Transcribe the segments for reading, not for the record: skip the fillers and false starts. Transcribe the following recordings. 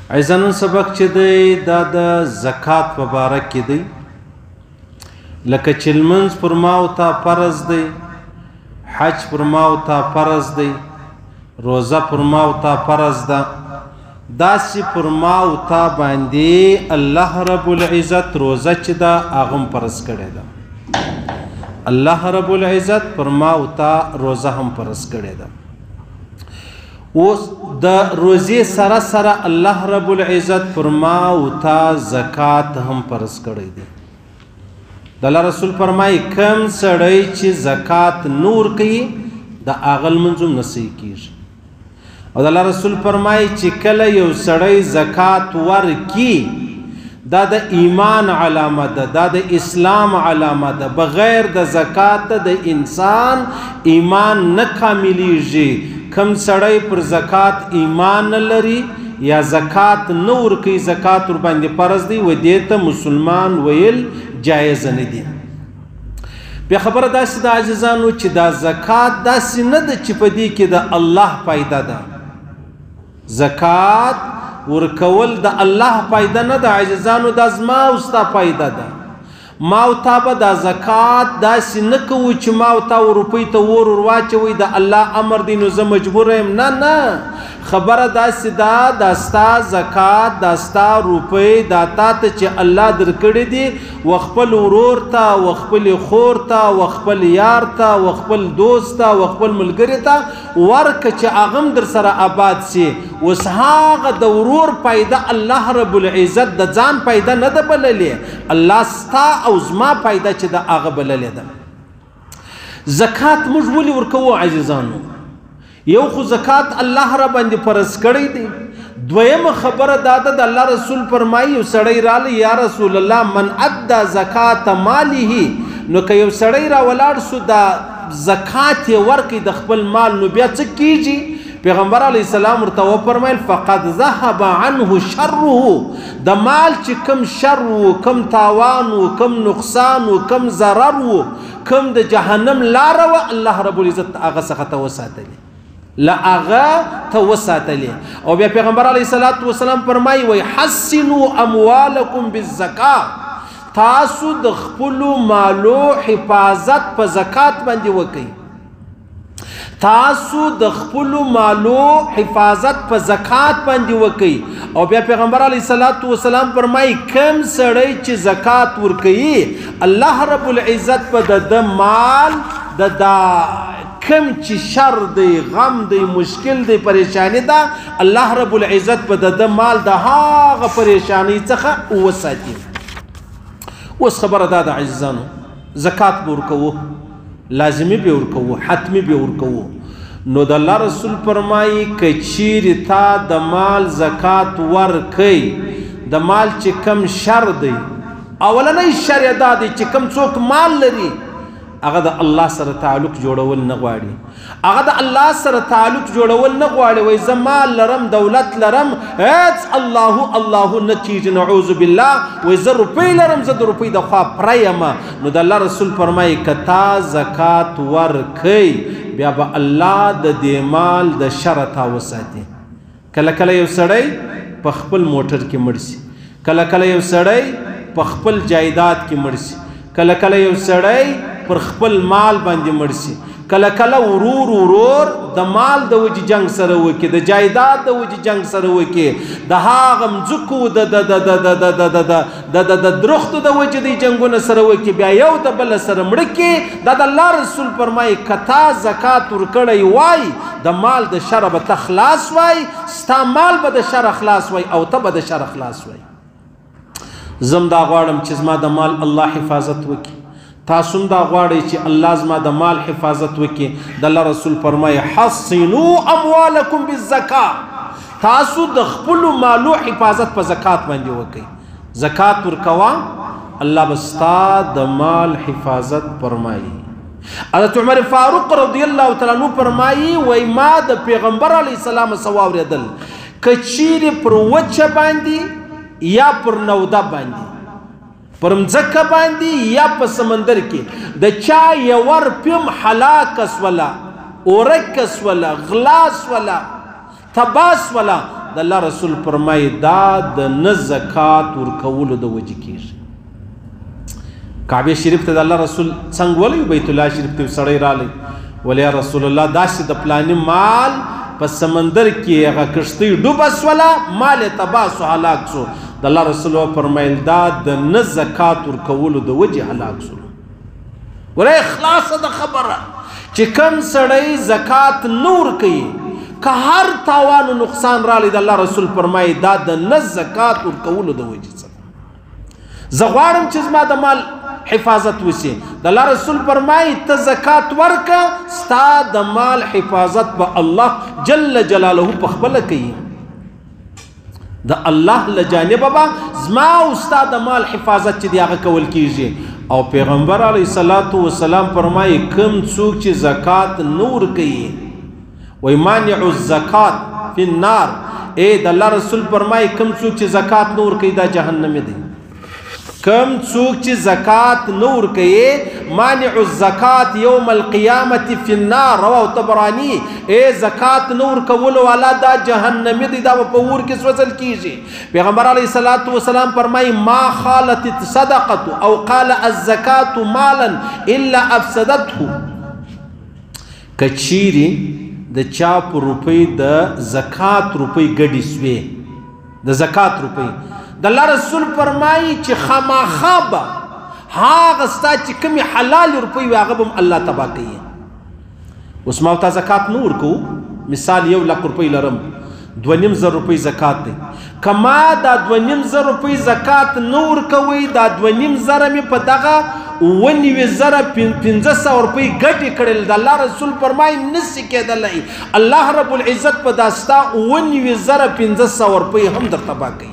عزیزانو سبق چې دی دا د زکات په باره کې دی. لکه چې لمونځ پر ما او تا فرض دی، حج پر ما او تا فرض دی، روزه پر ما او تا فرض ده، داسې پر ما او تا باندې الله رب العزت روزه چې ده هغه هم فرض کړې ده. الله رب العزت پر ما او تا روزه هم فرض کړې ده. اوس د روزې سره سره الله رب العزت پر ما او تا زکات هم فرض کړی دی. د الله رسول فرمایي کوم سړی چې زکات نور کوي د هغه لمونځ هم نه صحیح کېږي. او د الله رسول فرمایي چې کله یو سړی زکات ورکي دا د ایمان علامه ده، دا د اسلام علامه ده. بغیر د زکات د انسان ایمان نه کاملیږي. کم سړی پر زکات ایمان نه لري یا زکات نه ورکوي، زکات ور باندې فرض دی، و دې ته مسلمان ویل جایز نه دي. بیا خبره داسې د عزیزانو چې دا زکات داسې نه ده چې په دې کې د الله فایده ده. زکات ورکول د الله فایده نه ده عزیزانو، دا زما او ستا فایده ده. ما او تا به دا زکات داسې نه کوو چې ما او تا روپۍ ته ور واچوئ د الله امر دی نو زه مجبور یم. نه، خبره داسې ده دا ستا زکات دا ستا روپۍ دا تا ته چې الله درکړي دي و خپل ورور ته و خپل خور ته و خپل یار ته و خپل دوست ته و خپل ملګري ته ورکه چې هغه هم در سره آباد سي. اوس هغه د ورور پیدا الله رب العزت د ځان پیدا نه ده بللې، الله ستا او زما پیدا چې د هغه بللې ده. زکات موږ ولې ورکوو عزیزانو؟ یو خو زکات الله را باندې فرض کړی دی. دویمه خبره دا ده د الله رسول فرمایي یو سړی رالی یا رسول الله من ادى زکات ماله، نو که یو سړی را ولاړ سو دا زکات یې ورکړي د خپل مال نو بیا څه کیږي؟ پیغمبر علیه السلام ورته وفرمیل فقد ذهب عنه شره، د مال چې کم شر و، کم تاوان و، کم نقصان و، کم ضرر و، کم د جهنم لاره و، الله رب العزت هغه څخه ته وساتلی، له هغه ته وساتلی. او بیا پیغمبر علیه السلام فرمایي وی حسنوا اموالکم بالزکات، تاسو د خپلو مالو حفاظت په زکات باندې وکئ. تاسو د خپلو مالو حفاظت په زکات باندې وکئ. او بیا پیغمبر علیه السلام فرمایي کم سړی چې زکات ورکوي الله رب العزت په د مال د کم چې شر دی، غم دی، مشکل دی، پریشانی ده، الله رب العزت په د مال د هغه پریشانی څخه وساتي. اوس خبره دا ده عزیزانو، زکات به ورکوو، لازمی به ورکوو، حتمی به ورکوو. نو د الله رسول فرمایي که چیرې تا د مال زکات ورکوي، د مال چې کم شر دی، اولنی شر یې دا دی چې کم څوک مال لري هغه د الله سره تعلق جوړول نه غواړي، هغه د الله سره تعلق جوړول نه غواړي. وایي زه مال لرم، دولت لرم، هیڅ الله نه کیږي، نعوذ بالله. وایي زه روپۍ لرم، زه د روپۍ د خوا پره یم. نو د الله رسول فرمایي که تا زکات ورکوي بیا به الله د دې مال د شره تا وساتي. کله کله یو سړی په خپل موټر کې مړ شي، کله کله یو سړی په خپل جایداد کې مړ شي، کله کله یو سړی پر خپل مال باندې مړ شي، کله کله ورور د مال د وجې جنگ سره وکړي، د جایداد د وجې جنگ سره وکړي، د هغه مځکو د درختو د وجې د جنګونه سره وکړي، بیا یو د بل سره مړه کړي. دا د الله رسول فرمایي که تا زکات ورکړی وای د مال د شره به ته خلاص وای، ستا مال به د شره خلاص وای او ته به د شره خلاص وای. زم دا غواړم چې زما د مال الله حفاظت وکړي، تاسو دا غواړئ چې الله زما د مال حفاظت وکړي. د الله رسول فرمایي حصنوا اموالکم بالزکات، تاسو د خپلو مالو حفاظت په زکات باندې وکړئ. زکات ورکوه الله به ستا د مال حفاظت فرمایي. حضرت عمر فاروق رضی الله تعالی عنہ فرمایي وای ما د پیغمبر علیه السلام څخه واورېدل که چیرې پر وچه باندې یا پر نوده باندې، پر مځکه باندې یا په سمندر کې د چا یور پم هلاک سوله، اورک سوله، غلا سوله، تباس ولا د الله رسول فرمایي دا د نه زکات ورکولو د وجې کېږي. کعبه شریف ته د الله رسول څنګه ولی بیت الله شریف ته سړی رالی ولی یا رسول الله داسې د پلاني مال په سمندر کې هغه کښتۍ ډوبه سوله مال یې تباه سو هلاک سو. د الله رسول وفرمایل دا د نه زکات ورکولو د وجې هلاک سو. ورې خلاصه د خبره چې کوم سړی زکات نه ورکوي که هر تاوان و نقصان رالی د الله رسول فرمایي دا د نه زکات ورکولو د وجې څخه. زه غواړم چې زما د مال حفاظت وشي. د الله رسول فرمایي ته زکات ورکه ستا د مال حفاظت به الله جل جلاله په خپله کوي. د الله له جانبه به زما او ستا د مال حفاظت چې دی هغه کول کیږي. او پیغمبر علیه الصلاة والسلام فرمایي کوم څوک چې زکات نه ورکوي وای مانع الزکات فی النار. د الله رسول فرمایي کوم څوک چې زکات نه ورکوي دا جهنمی دی. کم څوک چې زکات نه ورکوي مانع الزکات یوم القیامت فی النار رواه طبرانی. زکات نه ورکولو والا دا جهنمی دی دا په اور کې سوځل کیږي. پیغمبر علیه الصلاة والسلام فرمایي ما خالت الصدقه او قال الزکات مالا الا افسدته. کچيري د چا په روپۍ د زکات روپۍ ګډې سوې د زکات روپۍ د الله رسول فرمایي چې خامخا به هغه ستا چې کومې حلال روپۍ وي هغه به هم الله تباه کوي. اوس ما ورته زکات نه ورکوو مثال 1,00,000 روپۍ لرم 2,500 روپۍ زکات دی. که ما دا 2,500 روپۍ زکات نه ورکوئ دا 2,500 مې په دغه 9,500 روپۍ ګټې کړل. د الله رسول فرمایي نسي کېدلی الله رب العزت په دا ستا 9,500 روپۍ هم در تباه کوي.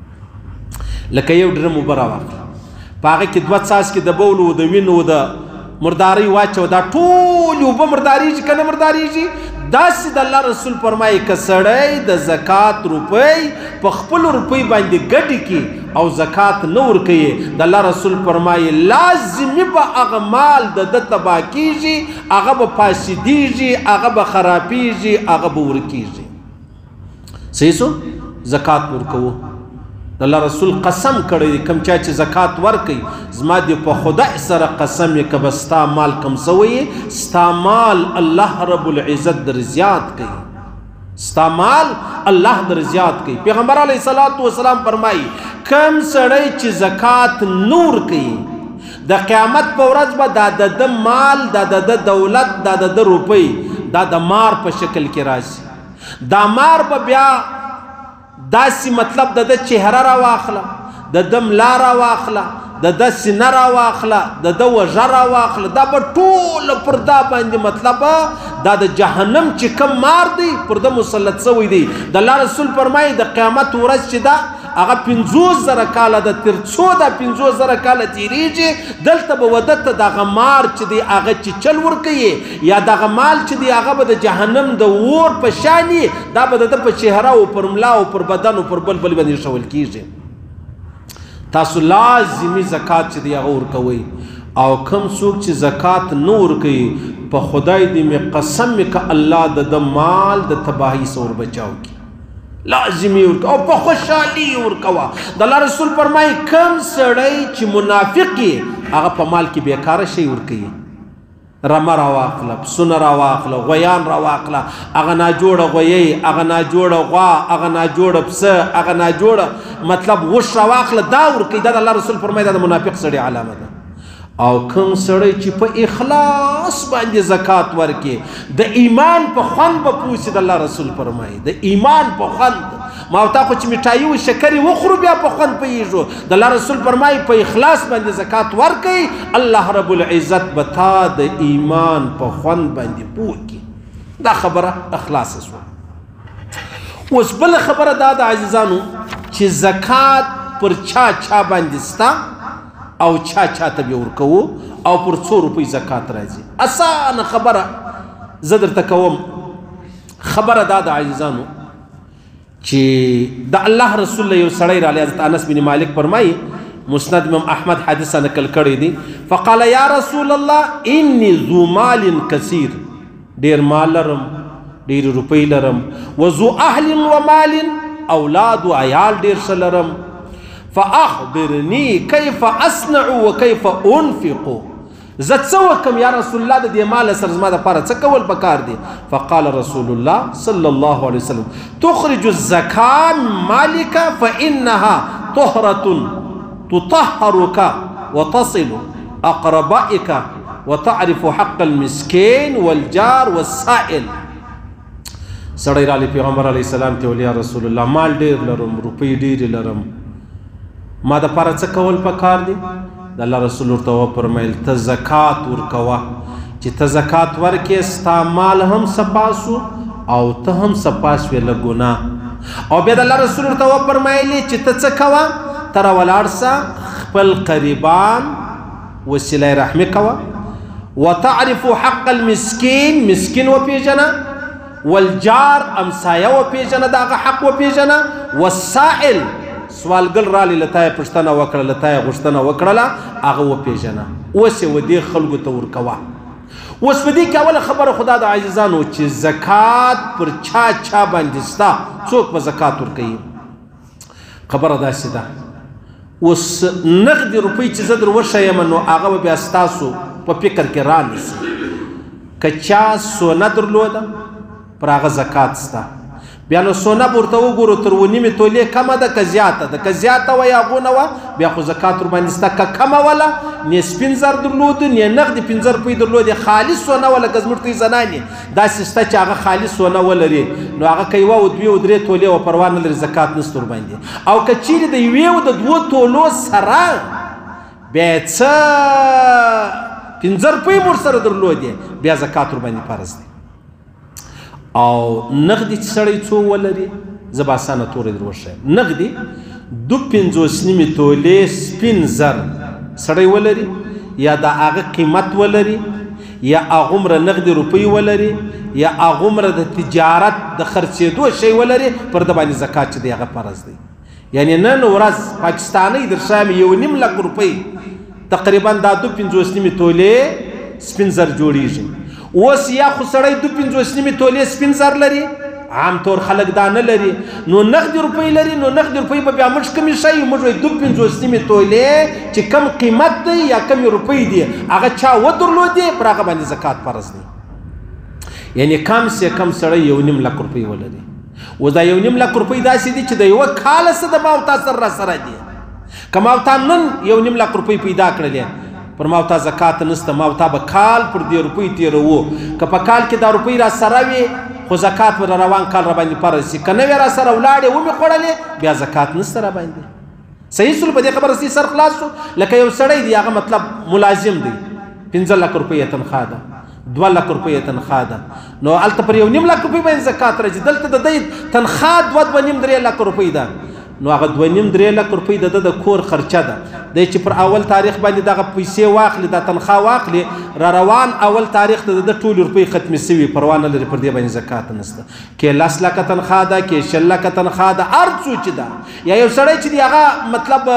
لکه یو ډرم اوبه راواخله په هغه کې 2 څاڅکي د بولو د وینو د مردارۍ واچو دا ټولې اوبه مردارېږي که نه مردارېږي. داسې د الله رسول فرمایي که سړی د زکات روپۍ په خپلو روپۍ باندې ګټې کړي او زکات نه ورکوي د الله رسول فرمایي لازمي به هغه مال د ده تباه کېږي هغه به فاسدېږي هغه به خرابېږي هغه به ورکېږي. صحیح سو زکات ورکوو. د الله رسول قسم کړی دی کوم چا چې زکات ورکوي زما دې په خدای سره قسم یې که به ستا مال کم سوی ستا مال الله رب العزت در زیات کوي. ستا مال الله در زیات کوي. پیغمبر علیه الصلاة والسلام فرمایي کوم سړی چې زکات نه ورکوي د قیامت په ورځ به دا د ده مال دا د ده دولت دا د ده روپۍ دا د مار په شکل کې راشي. دا مار به بیا داسې مطلب د ده چهره را واخله د ده ملا را واخله د ده سینه را واخله د ده وژه را واخله دا به ټوله پر دا باندې مطلب دا د جهنم چې کم مار دی پر ده مسلط سوی دی. د الله رسول فرمایي د قیامت ورځ چې ده هغه 50,000 کاله ده تر څو دا 50,000 کاله تیریږي دلته به وده ته دغه مار چې دی هغه چې چل ورکوي یا دغه مال چې دی هغه به د جهنم د اور په شان دا به د ده په چهره او پر ملا او پر بدن او پر بل باندې ایښول کیږي. تاسو لازمي زکات چې دی هغه ورکوئ او کوم څوک چې زکات نه ورکوي په خدای دې مې قسم مې که الله د ده مال د تباهۍ څخه وربچاو کړي. لازمي ورکوه او په خوشحالي ورکوه. د الله رسول فرمایي کوم سړی چې منافق یې هغه په مال کې بیکاره شی ورکوي. رمه راواخله پسونه راواخله غویان راواخله هغه ناجوړه غویی هغه ناجوړه غوا هغه ناجوړه پسه هغه ناجوړه مطلب غوښ راواخله دا ورکوي. دا د الله رسول فرمایي دا د منافق سړي علامه ده. او کوم سړی چې په اخلاص باندې زکات ورکړي د ایمان په خوند به پوه شي. د الله رسول فرمایي د ایمان په خوند ما او تا خو چې مټایي و شکرې وخورو بیا په خوند پوهېږو. د الله رسول فرمایي په اخلاص باندې زکات ورکوي الله رب العزت به تا د ایمان په خوند باندې پوه کړي. دا خبره اخلاصه شوه. اوس بله خبره دا د عزیزانو چې زکات پر چا باندې ستا او چا ته به ورکوو او پر څو روپۍ زکات راځي. اسانه خبره زه درته کوم. خبره دا د عزیزانو چې د الله رسول یو سړی رالی حضرت انس بن مالک فرمایي مسند امام احمد حدیثه نقل کړی دی. فقال یا رسول الله انی ذو مال کثیر ډیر مال لرم ډیر روپۍ لرم وذو اهل و مال اولاد و عیال ډیر ښه لرم. فاخبرني كيف اصنع وكيف انفق، زه څه وکم یا رسول الله د دې مال سره زما دپاره څه کول پکار دي؟ فقال رسول الله صلى الله عليه وسلم تخرج الزكاة من مالك فإنها طهرة تطهرك وتصل أقربائك وتعرف حق المسكين والجار والسائل. سړی رالی پیغمبر علیه السلام ته ویل یا رسول الله مال ډیر لرم، روپۍ ډیرې لرم، ما دپاره څه کول پکار دي؟ د الله رسول ورته وفرمیل ته زکات ورکوه، چې ته زکات ورکې ستا مال هم صفا سو او ته هم صفا سوې له ګناه. او بیا د الله رسول ورته وفرمیلې چې ته څه کوه؟ ته راولاړ سه خپل قریبان وسیله رحمې کوه، وتعرف حق المسکین، مسکین وپېژنه، والجار امسایه وپېژنه، د هغه حق وپېژنه، والسائل سوالګر رالی له تا یې پوښتنه وکړه، له تا یې غوښتنه وکړله، هغه وپېژنه. اوس یې ودې خلکو ته ورکوه. اوس په دې کې اوله خبره خدا د عزیزانو چې زکات پر چا چا باندې ستا، څوک به زکات ورکوي؟ خبره داسې ده اوس نغدي روپۍ چې زه در وښیم نو هغه به بیا ستاسو په فکر کې رانیسي. که چا سونه درلوده پر هغه زکات سته، بیا نو سونه به ورته وګورو تر 1.5 تولې کمه ده که زیاته ده، که زیاته وه یا غونه وه بیا خو زکات ورباندې سته. که کمه وله نه سپین زر درلودو نه نغدې 5 روپۍ درلودې، خالص سونه وه لکه زموږ ته زنانې داسې سته چې هغه خالص سونه ولري، نو هغه که 1 او 2 او 3 تولې وه پروا نه لري، زکات نسته ورباندې. او که چیرې د 1 او د 2 تولو سره بیا یې څه 5 روپۍ مو ورسره درلودې بیا زکات ورباندې فرض دی. او نغدي چې سړی څو ولري زه به اسانه تورې در وښیم. نغدي 2.5 تولې سپین زر سړی ولري، یا د هغه قیمت ولري، یا هغومره نغدي روپۍ ولري، یا هغومره د تجارت د خرڅېدو شی ولري، پر ده باندې زکات چې دی هغه فرض دی. یعنې نن ورځ پاکستانۍ در شام 1.5 لک روپۍ تقریبا دا 2.5 تولې سپین زر جوړیږي. اوس یا خو سړی 2.5 تولې سپین زر لري، عام طور خلک دا نه لري، نو نغدي روپۍ لري، نو نغدي روپۍ به بیا موږ کمې ښایي، موږ وایي 2.5 تولې چې کم قیمت دی یا کمې روپۍ دي هغه چا ودرلودې پر هغه باندې زکات فرض دی. یعنې کم سے کم سړی 1.5 لک روپۍ ولري. اوس دا 1.5 لک روپۍ داسې دي چې د یوه کاله څه د ما او تا سره راسره دي. که ما او تا نن 1.5 لک روپۍ پیدا کړلې پر ما او تا زکات نسته، ما او تا به کال پر دې روپۍ تېروو. که په کال کې دا روپۍ را سره وي خو زکات به روان کال را باندې فرض شي، که نه وې را سره ولاړې ومې خوړلې بیا زکات نسته را باندې. صحیح سول؟ په دې خبره سي سر خلاص شو. لکه یو سړی دی هغه مطلب ملازم دی، 15 لک روپۍ یې تنخواه ده، 2 لک روپۍ یې تنخواه ده، نو هلته پر 1.5 لک روپۍ باندې زکات راځي. دلته د دې تنخواه 2.5-3 لک روپۍ ده، نو هغه 2.5-3 لک روپۍ د د کور خرچه ده. دی چې پر اول تاریخ باندې دغه پیسې واخلي، دا تنخواه واخلي، را روان اول تاریخ ته د ټولې روپۍ ختمې سوي، پروا نه لري، پر دې باندې زکات نسته. کې 10 لکه تنخواه ده، کې 6 لکه تنخواه ده، هر څو چې ده. یا یو سړی چې دی هغه مطلب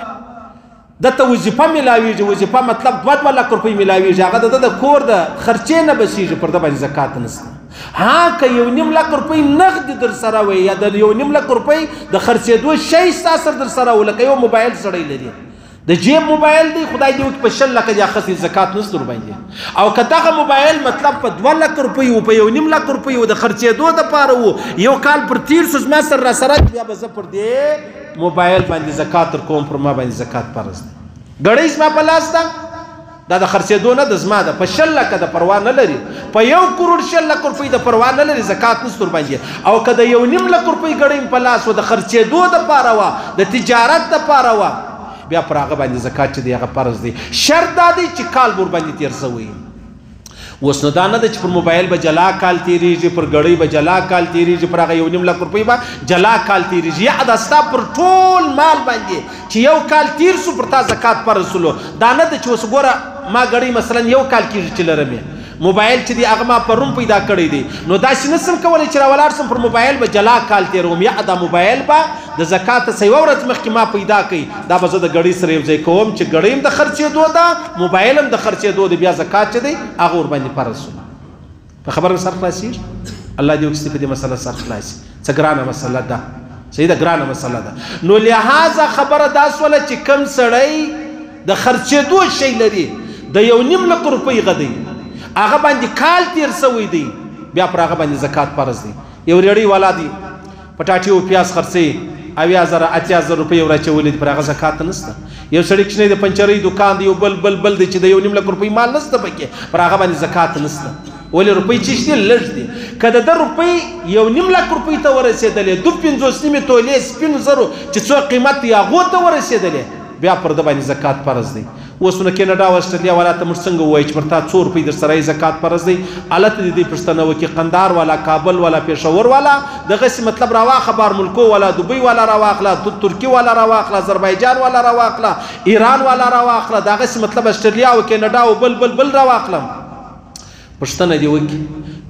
دته وظیفه میلاویږي، وظیفه مطلب 2 لک روپۍ میلاویږي، هغه د کور د خرچې نه بسیږي، پر ده باندې زکات نسته. ها که 1.5 لک روپۍ نغدي در سره وي، یا د 1.5 لک روپۍ د خرڅېدو شی ستا سره در سره و، لکه یو موبایل سړی لري، د جیب موبایل دی، خدای دې وکړي په 6 لکه دې اخیستی، زکات نسته ورباندې. او که دغه موبایل مطلب په 2 لک روپۍ و، په 1.5 لک روپۍ و، د خرڅېدو دپاره و، یو کال پر تیر شو زما سره را سره، بیا به زه پر دې موبایل باندې زکات ورکوم، پر ما باندې زکات فرض دی. ګړۍ زما په لاس ده، دا د خرڅېدو نه د زما ده، په 6 لکه د پروا نه لري، په 1 کروڑ 6 لک روپۍ د پروا نه لري، زکات نسته ورباندې. او که د 1.5 لک روپۍ ګړۍ په لاس و، د خرڅېدو دپاره وه، د تجارت دپاره وه، بیا پر هغه باندې زکات چې دی هغه فرض دی. شرط دا دی چې کال به ورباندې تېر شوی. اوس نو دا نه ده چې پر موبایل به جلا کال تېرېږي، پر ګړۍ به جلا کال تېرېږي، پر هغه 1.5 لک روپۍ به جلا کال تېرېږي. یا دا ستا پر ټول مال باندې چې یو کال تېر شو پر تا زکات فرض شولو. دا نه ده چې اوس ګوره ما ګړۍ مثلا یو کال کېږي چې لرم یې، موبایل چې دی هغه ما پرون پیدا کړی دی، نو داسې نسم کولی چې راولاړ سم پر موبایل به جلا کال تېروم، یا دا موبایل به د زکات څخه یوه ورځ مخکې ما پیدا کوي، دا به زه د ګړۍ سره یو ځای کوم چې ګړۍ هم د خرڅېدو ده، موبایل هم د خرڅېدو دی، بیا زکات چې دی هغه ورباندې فرض شو. په خبره مې سر خلاصېږي؟ الله دې وکړي په دې مسله سر خلاصي. څه ګرانه مسله ده، صحیح ده ګرانه مسله ده نو لہذا خبره دا سوله چې کم سړی د خرڅېدو شی لري د 1.5 لک روپۍ غدی هغه باندې کال تیر سوی دی بیا پر هغه باندې زکات فرض دی یو ریړی والا دی پټاټي او پیاز خرڅي 8000 روپۍ ورچولې پر هغه زکات نشته یو سړی کښنه د پنچرۍ دکان دی یو بل دی چې د 1.5 لک روپۍ مال نشته پکې پر هغه باندې زکات نشته ولې روپۍ چې شته لږ دي کله د روپۍ 1.5 لک روپۍ ته ورسېدلې 2.5 تولې سپین زرو چې څو قیمت یې هغه ته ورسېدلې بیا پر د باندې زکات فرض دی اوس نو کینیډا او استرالیا والا ته موږ څنګه وایي چې پرتا 2 روپۍ در سره زکات فرض دی الته د دې پښتنه وکي قندار والا کابل والا پېښور والا دغه څه مطلب راواخه بار ملکو والا دوبۍ والا راواخله ترکی والا راواخله آذربایجان والا راواخله ایران والا راواخله دغه څه مطلب استرالیا او کینیډا او بل راواخله پښتنه دی وکي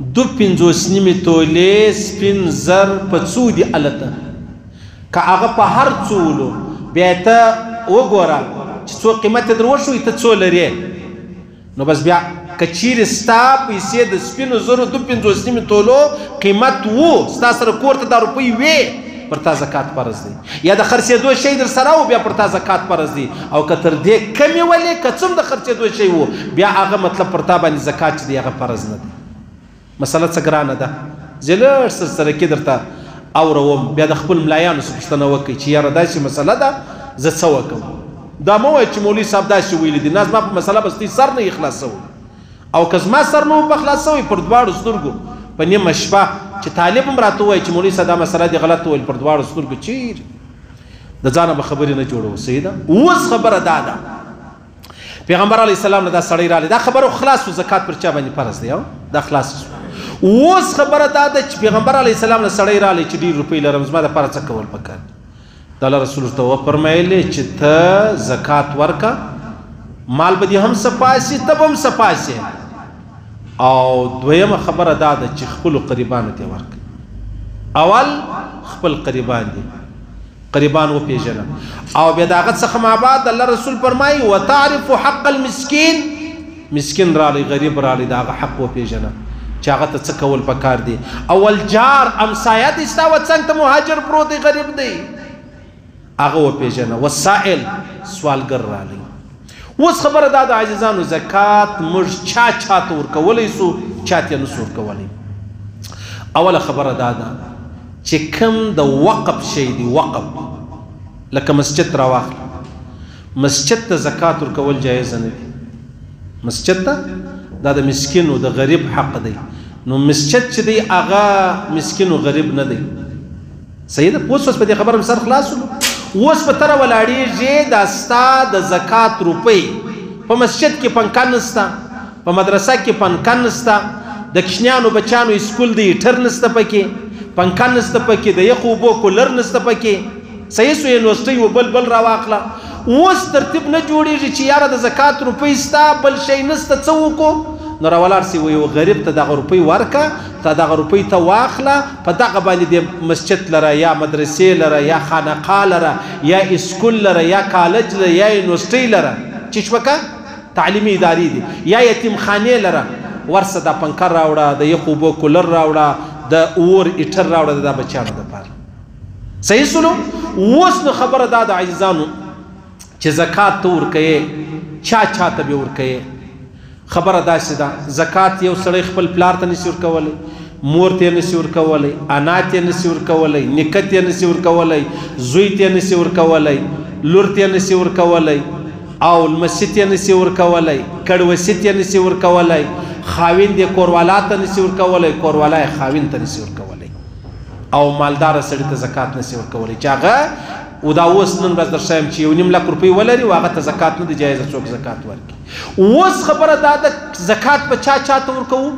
2.5 تولې سپین زر په څو دی الته که هغه په هر څولو بیا ته وګوره چې څو قیمت در وشوي ته څو لرې نو بس بیا که چیرې ستا پیسې د سپینو زرو 2.5 تولو قیمت وو ستا سره کور ته دا روپۍ وې پر تا زکات فرض دی یا د خرڅېدو شی در سره و بیا پر تا زکات فرض دی او که تر دې کمې ولې که څوم د خرڅېدو شی وو بیا هغه مطلب پر تا باندې زکات چې دی هغه فرض نه دی مسله څه ګرانه ده زه لږ سره کې درته اوروم بیا د خپل ملایانو څخه پوښتنه وکړئ چې یاره داسې مسله ده زه څه وکړم دا مو وایي چې مولوي صاحب داسې ویلي دي نه زما په مسله به سر نه خلاصوي او که زما سر نه به خلاصوي پر دواړو سترګو په نیمه شپه چې طالب هم راته وایي چې مولوي صاحب دا مسله دې غلطه ویل پر دواړو سترګو چیرې د ځانه به خبرې نه جوړوو صحیح ده اوس خبره دا ده پیغمبر علیه السلام نه دا سړی رالی دا خبره خلاص و زکات پر چا باندې فرض دی دا خلاص اوس خبره دا ده چې پیغمبر علیه السلام نه سړی رالی چې ډېر روپۍ لرم زما دپاره څه کول پکار د الله رسول ته وفرمایلې چې ته زکات ورکه مال به دې هم سپاسي ته به هم سپاسي او دویمه خبره دا ده چې خپلو قریبانو ته ورکړه اول خپل قریبان دي قریبان وپېژنه او بیا د هغه څخه ما بعد الله رسول فرمایي وتعرف حق المسکین مسکین رالی غریب رالی د هغه حق وپېژنه چې هغه ته څه کول پکار دي اول جار امسایه دي ستا وڅنګ ته مهاجر پروت دی غریب دی هغه وپېژنه والسائل سوالګر رالی اوس خبره دا د عزیزانو زکات موږ چا ته ورکولی سو چا ته نسو ورکولی اوله خبره دا ده چې کوم د وقف شی دی وقف لکه مسجد راواخله مسجد ته زکات ورکول جایز نه دی مسجد ته دا د مسکین او د غریب حق دی نو مسجد چې دی هغه مسکین او غریب نه دی صحیح ده اوس په دې خبره سر خلاص اوس په تر ولاړېږي دا ستا د زکات روپۍ په مسجد کې پنکه نسته په مدرسه کې پنکه نسته د کوچنیانو بچیانو اسکول دی هیټر نسته پکې پنکه نسته پکې د یخو اوبو کولر نسته پکې صحیح سو یونیورسټۍ و بل راواخله اوس ترتیب نه جوړېږي چې یاره د زکات روپۍ ستا بل شی نسته څه وکړو نو راولاړ سي وایي غریب ته دغه روپۍ ورکه ته دغه روپۍ ته واخله په دغه باندې د مسجد لره یا مدرسې لره یا خانقاه لره یا اسکول لره یا کالج لره یا یونیورسټۍ لره چې شوکه تعلیمي ادارې دي یا یتیمخانې لره ورسه دا پنکه راوړه د یخو اوبو کولر راوړه د اور هیټر راوړه د بچیانو دپاره صحیح سلو اوس نو خبره دا د عزیزانو چې زکات ته ورکوې چا ته به ورکوې خبره داسې ده زکات یو سړی خپل پلار ته نشي ورکولی مور ته نشي ورکولی انا ته نشي ورکولی نیکه ته نشي ورکولی زوی ته نشي ورکولی لور ته نشي ورکولی او لمسي ته نشي ورکولی کډوسي ته نشي ورکولی خاوند یې کوروالا ته نشي ورکولی کوروالا یې خاوند ته نشي ورکولی او مالدار سړي ته زکات نشي ورکولی چې هغه او دا اوس نن ورځ در شایم چې 1.5 لک روپۍ ولري او هغه ته زکات نه دی جایزه څوک زکات ورکړي اوس خبره دا ده زکات په چا ته ورکوو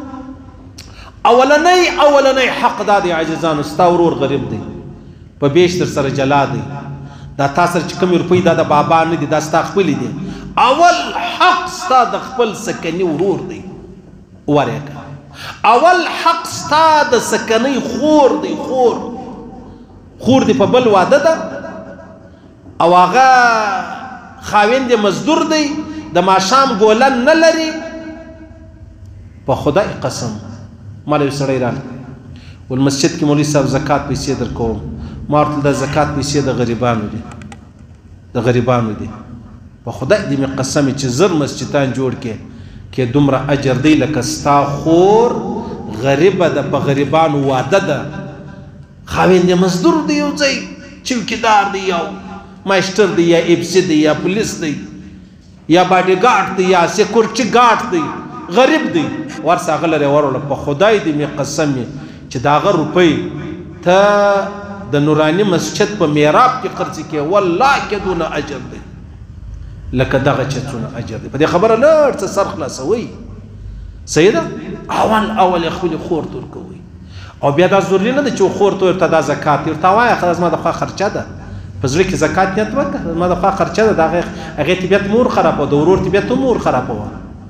اولنی حق دا دی عزیزانو ستا ورور غریب دی په بیش در سره جلا دی دا تا سره چې کومې روپۍ دا د بابا نه دي دا ستا خپلې دي اول حق ستا د خپل سکني ورور دی ورکه اول حق ستا د سکنۍ خور دی خور دی په بل واده ده او هغه خاوند مزدور دی د ماښام ګولن نه لري په خدای قسم مال یو سړی راغی ول مسجد کې مولوي صاحب زکات پیسې در کوم ما ورته د زکات پیسې د غریبانو دي د غریبانو دي په خدای دې مې قسم چې زر مسجدان جوړ کې دومره اجر دی لکه ستا خور غریبه ده په غریبانو واده ده خاوند یې مزدور دی یو ځای چوکیدار دی یا ماسټر دی یا ایپسی دی یا پولیس دی یا باډي ګارد دی یا سکیورټي ګارد دی غریب دی ورسه هغه لرې وروړه په خدای دې مې قسم چې د هغه روپۍ ته د نوراني مسجد په میراب کې خرڅ کړې والله کې دونه اجر دی لکه دغه چې څونه اجر دی په دې خبره لږ څه سر خلاصوئ صحیح ده اول یې خپلې خور ته ورکوئ او بیا دا ضروري نه ده چې خور ته ورته دا زکات ورته وایه ښه زما د خوا خرچه ده په زړه کې زکات نیت وکړه زما د خوا خرچه ده د هغې طبیعت مور خرابوه د ورور طبیعت مور خرابوه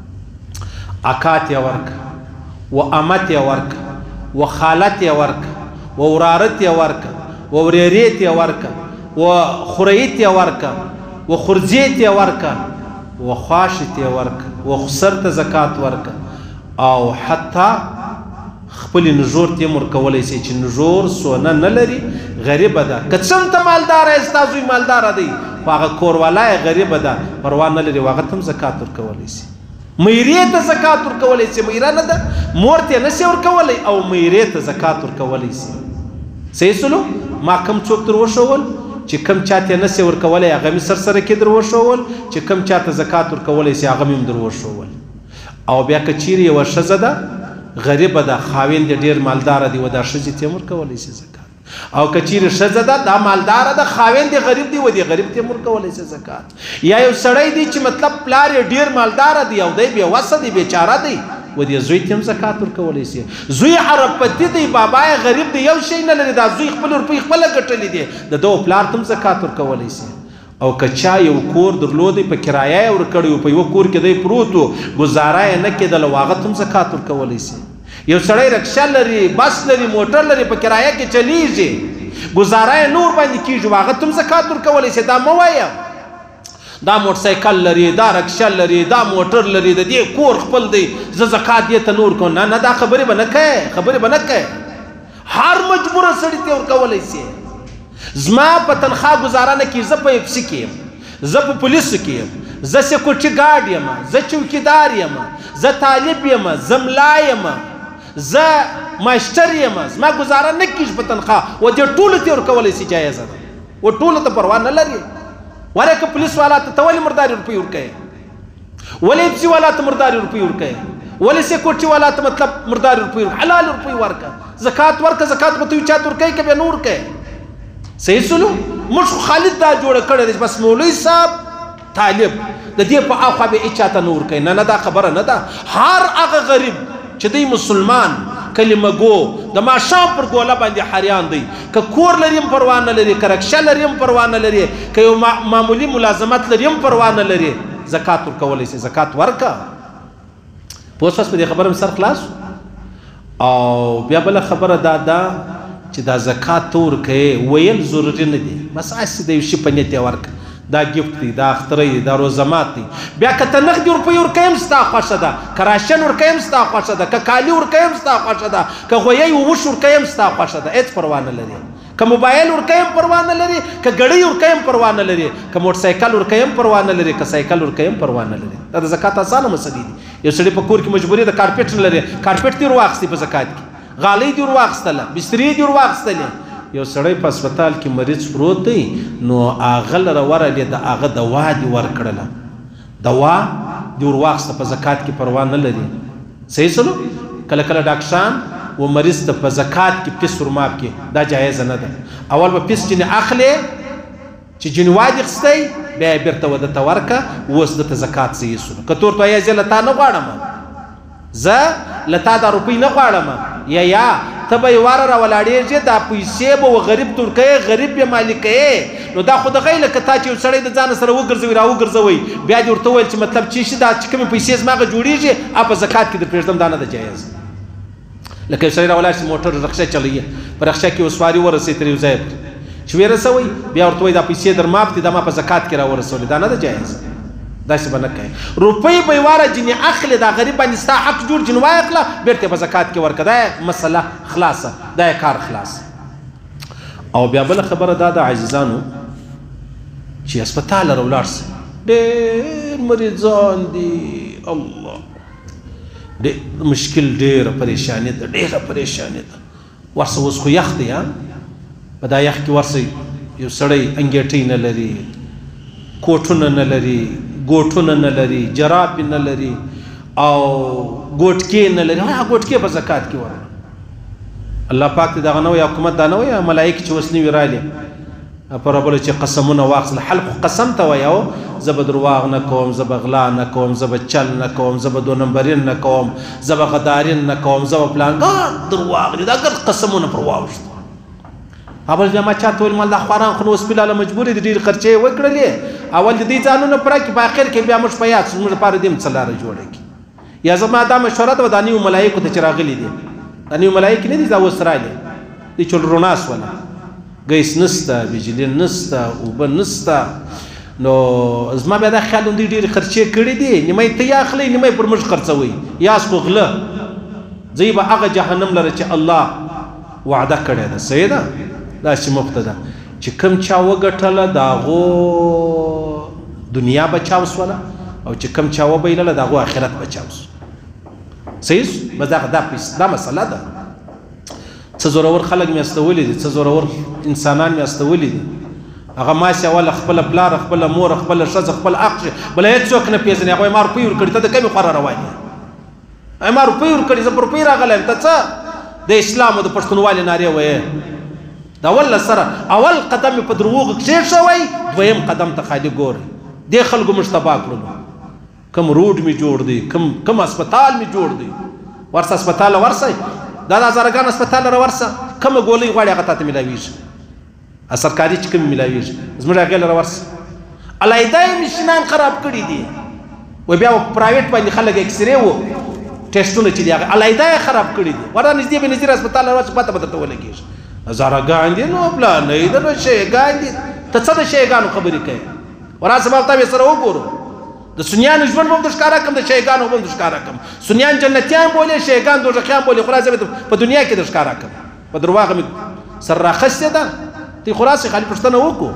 اکات یې ورکه و امت یې ورکه و خالت یې ورکه و ورارت یې ورکه و ورېرېت یې ورکه و خوريت یې ورکه و خرزیت یې ورکه و خواشت یې ورکه و خسر ته زکات ورکه او حتی خپل نژور ته ورکولی سي چې نژور سونه نه لري غریبه ده که څوم ته مالداره یې ستا زوی مالداره دی خو هغه کوروالا یې غریبه ده پروا نه لري هغه ته هم زکات ورکولی سي میرې ته زکات ورکولی سي میره نه ده مور ته یې نسي ورکولی او میرې ته زکات ورکولی سي صحیح سلو ما کم څوک در وښول چې کم چاته نسي ورکولی هغه مې سره کې در وښول چې کم چاته زکات ورکولی سي هغه مې در وښول او بیا که چیرې یوه ښځه ده غریبه ده خاوند یې ډېر مالداره دی و دا ښځې ته هم ورکولی سي زکات او که چیرې ښځه ده دا مالداره ده خاوند یې غریب دی و دې غریب ته هم ورکولی سي زکات یا یو سړی دی چې مطلب پلار یې ډېر مالداره دی او دی بېوسه دی بیچاره دی و دې زوی ته هم زکات ورکولی سي زوی عرب پتی دی بابا یې غریب دی یو شی نه لري دا زوی خپل روپۍ خپله ګټلې دی د ده پلار ته هم زکات ورکولی سي او که چا یو کور درلودی په کرایه یې ورکړی و په یوه کور کې دی پروت و ګزاره یې نه کېدله و هغه ته هم زکات ورکولی سي یو سړی رکشه لري بس لري موټر لري په کرایه کې چلیږي ګزاره یې نور باندې کېږي و هغه ته هم زکات ورکولی سي دا مه وایه دا موټرسایکل لري دا رکشه لري دا موټر لري د دې کور خپل دی زه زکات دې ته نور کوم نه دا خبرې به نه کوې خبرې به نه کوې هر مجبوره سړي ته ورکولی سي زما په تنخوا گزاره نه کېږي زه په ایپسي کې یم زه په پولیسو کې یم زه سکیورټي ګارډ یم زه چوکیدار یم زه طالب یم زه ملا یم زه ماسټر یم زما گزاره نه کېږي په تنخوا و دې ټولو ته ورکولی سي جایزه ده و ټولو ته پروا نه لري ولې که پولیس والا ته ولې مرداري روپۍ ورکوې ولې ایپسي والا ته مرداري روپۍ ورکوې ولې سکیورټي والا ته مطلب مرداري روپۍ حلال روپۍ ورکه زکات ورکه زکات به ته چا ته ورکوې که بیا نه ورکوې صحیح سلو موږ خو خالد دا جوړه کړې ده بس مولوي صاحب طالب د دې په اخوا به هېچا ته نه ورکوي نه دا خبره نه ده هر هغه غریب چې دی مسلمان کلمه گو د ماښام پر ګوله باندې حریان دی که کور لري هم پروا نه لري که رکشه لري هم پروا نه لري که یو معمولي ملازمت لري هم پروا نه لري زکات ورکولی سي زکات ورکه پوه شوست په دې خبره مې سر خلاص او بیا بله خبره دا ده چې دا زکات ته ورکوې ویل ضروري نه دي بس هسې د یو شي په نیت یې ورکړه دا ګفت دی دا اختری دی دا روزمات دی بیا که ته نغدي روپۍ ورکوې هم ستا خوښه ده که راشن ورکوې هم ستا خوښه ده که کالي ورکوې هم ستا خوښه ده که غویی ووښ ورکوې هم ستا خوښه ده هېڅ پروا نه لري که موبایل ورکوې هم پروا نه لري که ګړۍ ورکوې هم پروا نه لري که موټرسایکل ورکوې هم پروا نه لري که سایکل ورکوې هم پروا نه لري دا د زکات اسانه مسلې دي یو سړي په کور کې مجبوري د کارپېټ نه لري کارپېټ دې ورواخیستې په زکات کې غالۍ دې ورواخیستله بسترې دې ورواخیستلې یو سړی په هسپتال کې مریض پروت دی نو هغه لره ورغلې د هغه دوا دې ورکړله دوا دې ورواخیسته په زکات کې پروا نه لري صحیح سلو کله کله ډاکټران و مریض ته په زکات کې پیس ورماب کې دا جایزه نه ده اول به پیس ځینې اخلې چې ځینې وادي اخیستی بیا یې بېرته ودته ورکه اوس دته زکات صحیح سلو که تور ته وایې زه له تا نه غواړم زه له تا دا روپۍ نه غواړم یا ته به یې واره راولاړېږې دا پیسې به و غریب ته ورکوې غریب یې مالي کوې نو دا خو دغه لکه تا چې یو سړی د ځانه سره وګرځوي راوګرځوئ بیا دې ورته وویل چې مطلب چې شي دا چې کومې پیسې زما هغه جوړېږي په زکات کې در پرېږدم دا نه ده جایز لکه یو سړی راولاړ شي موټر رکشه چلوي په رکشه کې وسواري ورسوي تر یو ځای چې ویې رسوئ بیا ورته وایي دا پیسې در معاف دي دا ما په زکات کې راورسولې دا نه ده جایز داسې به نه کوې روپۍ به یې واره ځینې اخلې دا غریب باندې ستا حق جوړ ځینې واخله بېرته په زکات کې ورکړه دا یې مسله خلاصه دا یې کار خلاص او بیا بل خبره دا د عزیزانو چې هسپتال ته ولاړ سئ ډېر مریضان دي الله ډېر مشکل ډېره پریشاني ده ډېره پریشاني ده ورسه اوس خو یخ دی په دا یخ کې ورسه یو سړی انګېټۍ نه لري کوټونه نه لري ګوټونه نه لري جرابې نه لري او ګوټکې نه لري ګوټکې په زکات کې ورغله الله پاک دې دغه نوی حکومت دا نوی ملایکې چې اوس نوي رالې په ربلو چې قسمونه واخیستل حلق قسم ته وایي او زه به درواغ نه کوم زه به غلا نه کوم زه به چل نه کوم زه به دو نمبرین نه کوم زه به غدارین نه کوم زه به پلان درواغ دي دا ګر قسمونه پر واوښت اول بیا ما چاته ویل مال دا خواران خو نو اوس بلاله مجبور دي ډېرې خرچې وکړلې اول د دې ځانونه پوره کړي په اخر کې بیا موږ په یاد زموږ لپاره دې هم څه لاره جوړه کړي یا زما دا مشوره ده دا نیو ملایکو ته چې راغلي دي دا نیو ملایکې نه دي دا اوس رالې دي چې رڼا شوله ګیس نسته بجلی نسته اوبه نسته نو زما بیا دا خیال دوی ډېرې خرچې کړي دي نیمه یې ته یې اخلئ نیمه یې پر موږ خرڅوئ یاست خو غله ځئ به هغه جهنم لره چې الله وعده کړې ده صحیح ده داسې مفته ده چې کوم چا وګټله د هغو دنیا بچاو سوله او چې کوم چا وبایلله د هغو آخرت بچاو سو صحیح بس دا مسله ده څه زورور خلک مې استولي دي څه زورور انسانان مې استولي دي هغه ماسې اوله خپله پلار خپله مور خپله ښځه خپل حق شي بله هېڅ څوک نه پېژني هغوی ما روپۍ ورکړي ته د کمې خوا را روان یې ما روپۍ ورکړي زه په روپۍ راغلی یم ته څه د اسلام او د پښتونوالې نارې ویې د اول سره اول قدم یې په دروغو کښېښوی دویم قدم ته خالي ګورئ دې خلکو موږ تباه کړلو کوم روډ مې جوړ دی کوم هسپتال مې جوړ دی ورسه هسپتال ورسئ دا د هزارګان هسپتال را ورسه کومه ګولۍ غواړي هغه تا ته میلاویږي سرکاري چې کومې میلاویږي زموږ هغې له را ورسه علیحده یې مشینان خراب کړي دي و بیا په پرایویټ باندې خلک اکسرې و ټیسټونه چې دي هغه علیحده یې خراب کړي دي ورته نږدې به نظیر هسپتال را ورسه پته به درته ولګېږي هزارګان دي نو پلانۍ ده نو شیګان دي ته څه د شیګانو خبرې کوې ورا سبب ته به سره وګورو د سنیانو ژوند به هم در ښکاره کړم د شیګانو به هم در ښکاره کړم سنیان جنتیان بولې شیګان دوزخیان بولې خو راځه په دنیا کې در ښکاره کړم په درواغه مې سر راخستې ده تی خو راسې خالي پوښتنه وکړو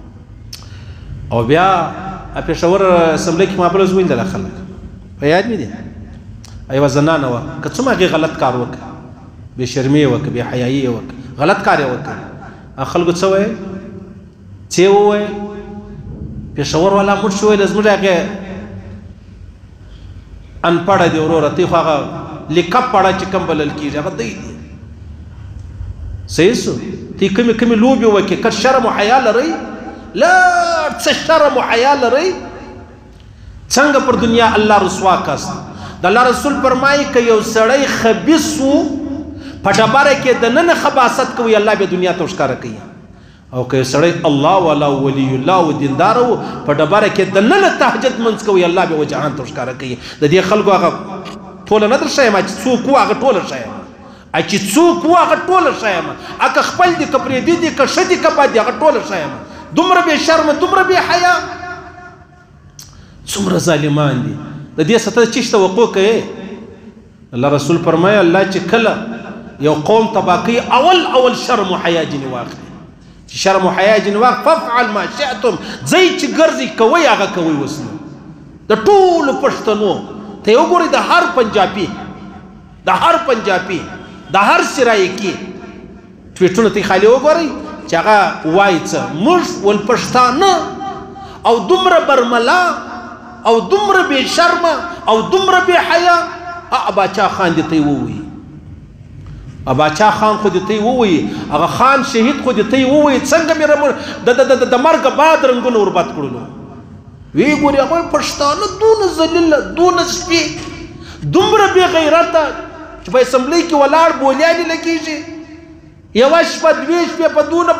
او بیا پېښور اسمبلۍ کې ما بله زه ولیدله خلک په یاد مې دي یوه زنانه وه که څومره هغې غلط کار وکړه بې شرمي یې وکړه بې حیایي یې وکړه غلط کار یې وکړه خلکو څه ویل څه یې وویل پېښور والا موږ شو ویل زموږ هغې انپړه دی وروره تی خو هغه لیکه پړه چې کوم بلل کېږي هغه دی دی صحیح سو تی کومې لوبې وکړې که شرم و حیا لرئ لږ څه شرم و حیا لرئ څنګه پر دنیا الله رسوا کاست د الله رسول فرمایي که یو سړی خبیث و په ډبره کې دننه خباثت کوي الله بیا دنیا ته ښکاره کوي او که یو سړی الله والا ولی الله و دیندار و په ډبره کې دننه تهجد منځ کوي الله بیا جهان ته ښکاره کوي د دې خلکو هغه ټوله نه در ښیم چې څوک وو هغه ټوله ښیم چې څوک وو هغه ټوله ښیم که خپل دي که پردي دي که ښه دي که بد دي هغه ټوله ښیم دومره بې شرمه دومره بې حیا څومره ظالمان دي د دې څه ته چی توقع کوې الله رسول فرمایي الله چې کله یو قوم تباه کوي اول شرم و حیا ځینې واخلي چې شرم و حیا ځینې واخ فافعل ما شئتم ځئ چې ګرځئ کوئ هغه کوئ اوس نو د ټولو پښتنو ته یې وګورئ د هر پنجابي د هر سرایکي ټویټونه ته یې خالي وګورئ چې هغه وایي څه موږ ولپښتانه او دومره برملا او دومره بې شرمه او دومره بې حیا باچا خان دې ته یې ووایي باچا خان خو دې ته یې ووایي هغه خان شهید خو دې ته یې ووایي څنګه مې د مرګه بعد رنګونه وربد کړلو وی ګورې هغوی پښتانه دونه ذلیله دونه سپي دومره بې غیرته چې په اسمبلۍ کې ولاړ بولیانې لګېږي یوه شپه دوې شپې په دونه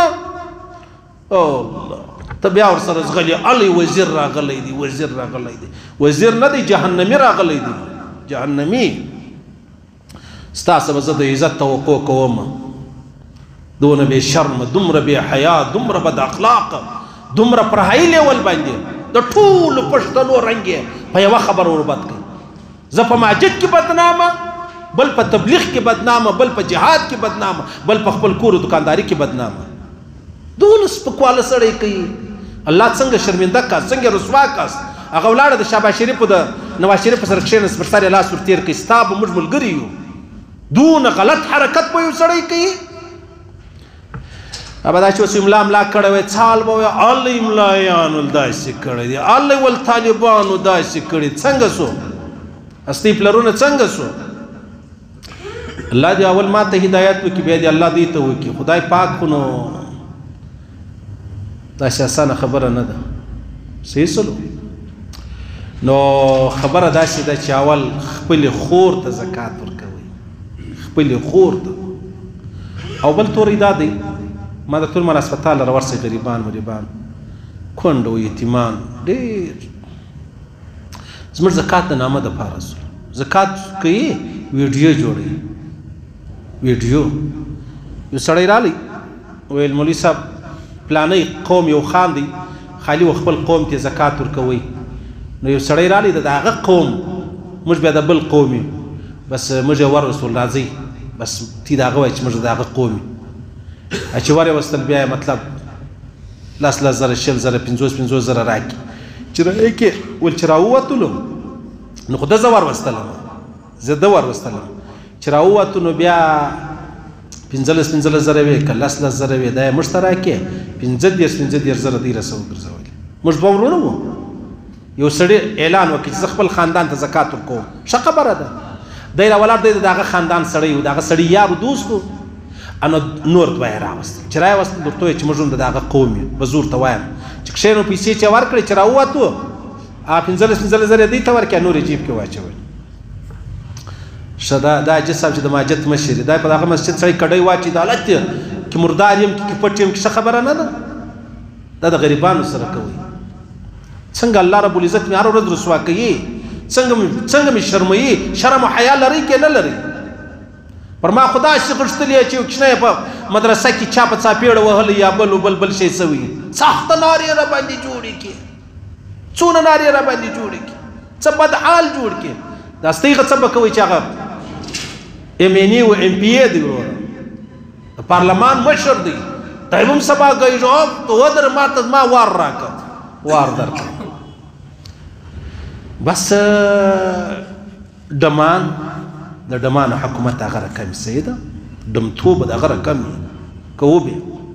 الله ته بیا ورسره زغلي الی وزیر راغلی دی وزیر نه دی جهنمي راغلی دی جهنمي ستاسو به زه د عزت توقع کوم دونه بې شرمه دومره بې حیا دومره بد اخلاقه دومره پر هاي لیول باندې د ټولو پښتنو رنګ یې په یوه خبره وربد کوي زه په مسجد کې بدنامه بل په تبلیغ کې بدنامه، بل په جهاد کې بدنامه، بل په خپل کور دکانداري کې بدنامه. دونه سپکواله سړی کوي. الله څنګه شرمنده کا، څنګه رسوا کاس. هغه ولاړه د شهباز شریف د نواز شریف سره کښېناست، پر سر یې لاس ور تېر کړي، ستا به موږ ملګري یو. دونه غلط حرکت به یو سړی کوي. ابا دا چې اوس املا املا کړی وای، څال به وایي الله املایانو داسې کړی دی، الله ول طالبانو داسې کړي. څنګه سو اصلي پلرونه څنګه سو؟ الله دې اول ما ته هدایت وکړي، بیا دې الله دې ته وکړي. خدای پاک خو نو داسې اسانه خبره نه ده. صحیح سلو. نو خبره داسې ده چې اول خپلې خور ته زکات ورکوئ، خپلې خور ته. او بل تورې دا دی، ما د ټول مال هسپتال راورسئ غریبان غریبان کونډه او یتیمان ډېر. زموږ زکات د نامه دپاره سو. زکات کوي ویډیو جوړوي. ویډیو یو سړی رالی ویل مولوي صاحب پلانی قوم یو خان دی، خالي و خپل قوم ته زکات ورکوي. نو یو سړی رالی د هغه قوم، موږ بیا د بل قوم یو، بس موږ یې ورسول راځئ، بس تی د هغه وایي چې موږ د هغه قوم یو. چې ور یې وستل بیا یې مطلب 10,000 20,000 50,000 راکړي. چې راکړي ول چې راووتلو نو خو ده زه ور وستلم، زه ده ور وستلم. چې راووتو نو بیا 15,000 وې که 10,000 وې، دا یې موږ ته راکړې 15,000 دوی رسه وګرځولې. موږ دوه ورونه وو. یو سړی اعلان وکړي چې زه خپل خاندان ته زکات ورکوم. ښه خبره ده. دی راولاړ، دی د هغه خاندان سړی و، د هغه سړي یار و دوست و. نو نور دوه یې راوستل. چې راوستل ورته وایي چې موږ هم د هغه قوم یو، به زور ته وایم. چې کښېنو پیسې چې یې ورکړې، چې راووتو 15,000 دوی ته ورکړه، نور یې جیب کې واچول. ښه دا حاجي صاحب چې د ماجت مشر دی، دا په دغه مسجد سړی کډۍ واچي، د حالت کې مردار یم کې پټ یم، ښه خبره نه ده. دا د غریبانو سره کوي. څنګه الله رب العزت مې هر ورځ رسوا کوي، څنګه مې شرموي. شرم او حیا لرئ که نه لرئ؟ پر ما خدا شي غښتلی چې یو کوچنی په مدرسه کې چا په څاپېړه وهلی یا بل شی سوي، سخته نارې را باندې جوړې کړي، څونه نارې را باندې جوړې کړي، څه بد حال جوړ کړي. دا ستیغه څه به کوئ چې هغه MNA و MPA دی، وروره د پارلمان مشر دی، دی به هم سبا ګایږي ته ودره ما ته زما وار راکړه، وار درکړه. بس ډمان د ډمانو حکومت هغه رقم سیده، ډمتوب د هغه رقم که وبې.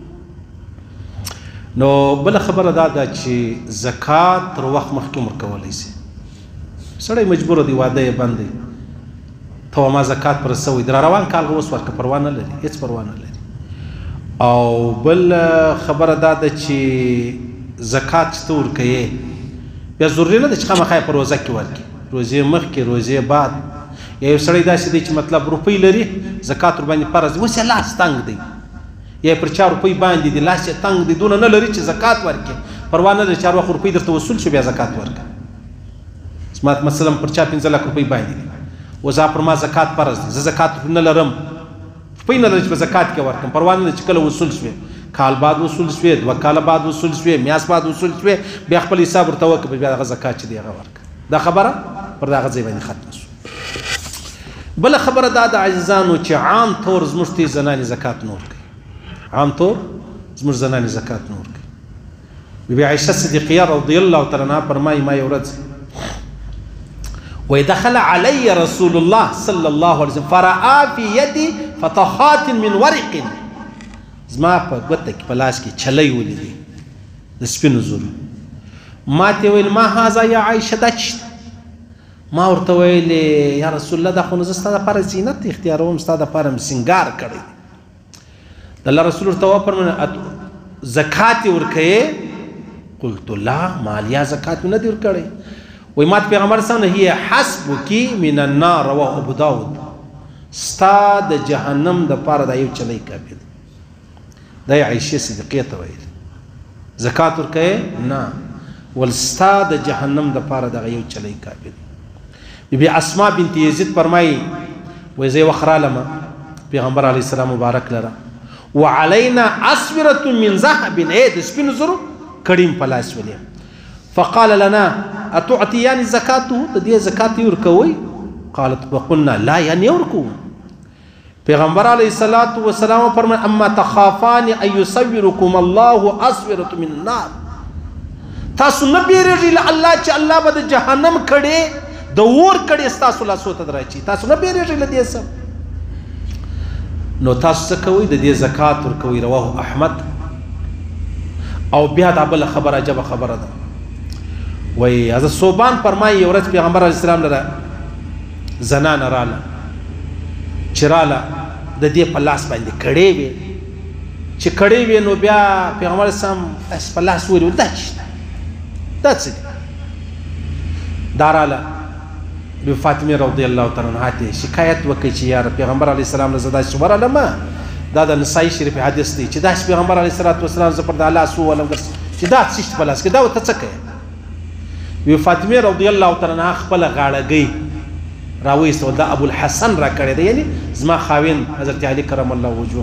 نو بله خبره دا ده چې زکات تر وخت مخکې ورکولی شي. سړی مجبوره دی، واده یې بند دی، ته ما زکات پر سوی در روان کال اوس ورکه، پروا نه لري، هېڅ پروا نه لري. او بل خبره دا ده چې زکات چې ته ورکوې بیا ضروري نه ده چې خامخا یې په روزه کې ورکړي، روزې مخکې روزې بعد. یا یو سړی داسې دی چې مطلب روپۍ لري، زکات ورباندې فرض دی، اوس یې لاس تنګ دی، یا پر چا روپۍ باندې دی، لاس یې تنګ دی، دونه نه لري چې زکات ورکړي، پروا نه لري چې هر وخت روپۍ درته وصول شو بیا زکات ورکړه. زما مثلا پر چا 15 لک روپۍ باندې دي، اوس پر ما زکات فرض دی، زه زکات نه لرم، روپۍ نه لري چې په زکات کې ورکړم، پروا نه لري چې کله وصول شوې، کال بعد وصول شوې، 2 کاله بعد وصول شوې، میاشت بعد وصول شوې، بیا خپل حساب ورته وکړه، بیا هغه زکات چې دی هغه ورکړه. دا خبره پر دغه ځای باندې ختمه شوه. بله خبره دا د عزیزانو چې عام طور زموږ ته زنانې زکات نه ورکوي، عام طور زموږ زنانې زکات نه ورکوي. بیبي عایشه صدیقیه رضی الله تعالی عنها فرمایي ما یو ورځ ودخل علي رسول الله صلى الله عليه وسلم فرأى في يدي فتحات من ورق. زما په ګوته کې په لاس کې چلی ولیدي د سپینو زرو. ما ته ویل ما هذا یا عایشه دا څه؟ ما ورته ویل یا رسول الله دا خو زه ستا دپاره زینت اختیاروم، ستا دپاره مې سینګار کړی. د الله رسول ورته وفرمایل زکات یې ورکوې؟ قلت لا، مالیا زکات مې نه دی ورکړی. وی مات پیغمبر صلی الله علیه وسلم هي حسبکی من النار، رواه ابو داود، ستا د جهنم د پاره دا یو چلی کافي دی. دا عائشه صدیقیه ته ویل زکات ورکوې؟ نه، ول ستا د جهنم د پاره دا یو چلی کافي دی. بیبي اسماء بنت یزید فرمایي وی زه یوه خرالمه پیغمبر علیه السلام مبارک لره وعلینا اسوره من ذهب، د سپینو زرو کړیم په لاس ولې. فقال لنا اتعطيان زکاته، د دې زکات ورکوي؟ قالت وقلنا لا یعنی ورکو پیغمبر علیه الصلاة والسلام فرمایي اما تخافان ان یصورکم الله اسورة من النار تاسو نه بیریږئ له الله چې الله به د جهنم کړې د اور کړې ستاسو لاسو ته درچي تاسو نه بیریږئ له دې څه نو تاسو څه کوئ د دې زکات ورکوئ رواه احمد او بیا دا بله خبره عجبه خبره ده وایي حضرت صوبان فرمایي یو ورځ پیغمبر علیه السلام لره زنانه راله چې راله د دې په لاس باندې کړې وې چې کړې وې نو بیا پیغمبر علیه السلام داسې په لاس ونیول دا څه دا څه دي دا راله بی فاطمه رضی الله تعالی عنها ته شکایت وکړي چې یاره پیغمبر علیه السلام له زه داسې ورغلمه دا د نسائی شریف حدیث دی چې داسې پیغمبر علیه الصلاة والسلام زه پر دا لاس وولم چې دا څه شته په لاس کې دا ورته څه کوې بی فاطمه رضی الله تعالی عنها خپله غاړګۍ راویستل دا ابو الحسن را کړی دی یعنی زما خاوند حضرت علی کرم الله وجهه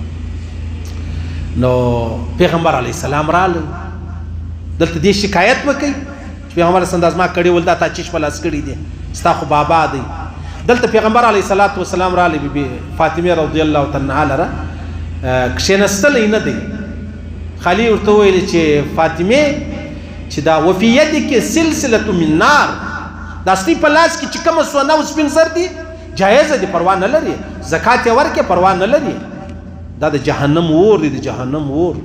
نو پیغمبر علیه السلام راغلی دلته دې شکایت وکړي چې پیغمبر علیه السلام زما کړی ول دا تا چیش په لاس کړی دی ستا خو بابا دی دلته پیغمبر علیه الصلاة والسلام راغلی بی فاطمه رضی الله تعالی عنها لره کښېنستلی نه دی خالي ورته وویل چې فاطمه چې دا وفي یدک سلسله من نار دا ستی په لاس کې چې کومه سونه او سپین زر دي جایزه دي پروا نه لري زکات یې ورکې پروا نه لري دا د جهنم اور دی د جهنم اور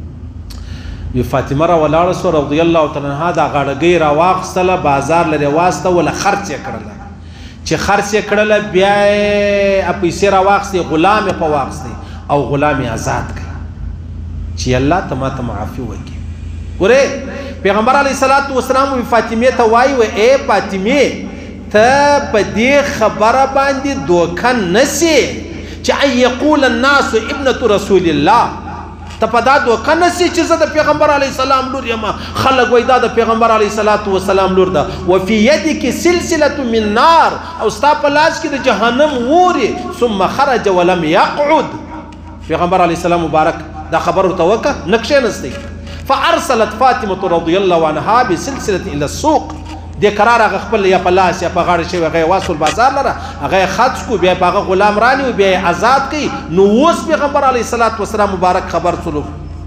وی فاطمه را ولاړه سوه رضی الله تعالی عنها دا غاړګۍ راواخیستله بازار لرې واستوله خرڅ یې کړله چې خرڅ یې کړله بیا یې پیسې راواخیستې غلام یې په واخیستی او غلام آزاد کړي چې الله ته ما ته معافي وکړي ګورې پیغمبر علیه الصلاة والسلام وی فاطمه ته وایي و ای فاطمه ته په دې خبره باندې دوکه نسې چې ان یقول الناس ابنة رسول الله ته په دا دوکه نسې چې زه د پیغمبر علیه السلام لور یم خلک وایي دا د پیغمبر علیه الصلاة والسلام لور ده وفي یدک سلسله من نار او ستا په لاس کې د جهنم اور ثم خرج ولم یقعد پیغمبر علیه السلام مبارک دا خبر ورته وکړه نه کښېنستی فارسلت فاطمه رضی الله عنها بسلسله الى السوق دې قرار هغه خپل یا په لاس یا په غاړه شوی هغه واصل بازار لره هغه خرڅ کو بیا په هغه غلام رانیو بیا آزاد کړي نو اوس پیغمبر علیه الصلاة والسلام مبارک خبر سلو